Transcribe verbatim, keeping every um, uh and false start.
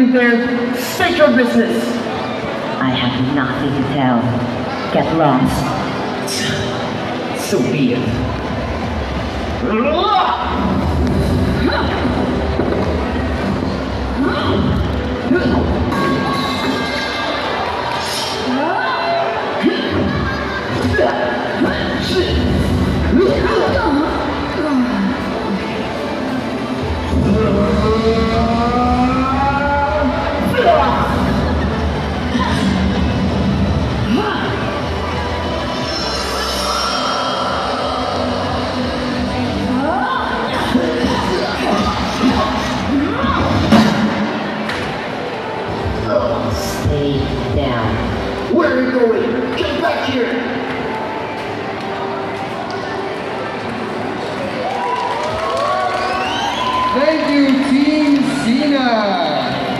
in there. State your business. I have nothing to tell. Get lost. So be it. Stay down. Where are you going? Get back here! Thank you, Team Cena.